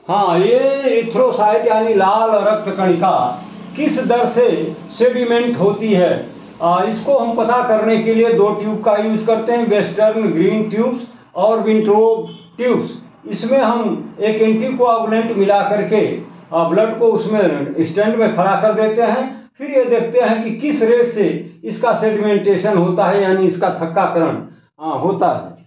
हाँ, ये एरिथ्रोसाइट यानी लाल रक्त कणिका किस दर से सेडिमेंट होती है, इसको हम पता करने के लिए दो ट्यूब का यूज करते हैं, वेस्टर्न ग्रीन ट्यूब्स और विंट्रोब ट्यूब्स। इसमें हम एक एंटीकोआगुलेंट मिला करके ब्लड को उसमें स्टेंट में खड़ा कर देते हैं, फिर ये देखते हैं कि किस रेट से इसका सेडिमेंटेशन होता है, यानी इसका थक्काकरण होता है।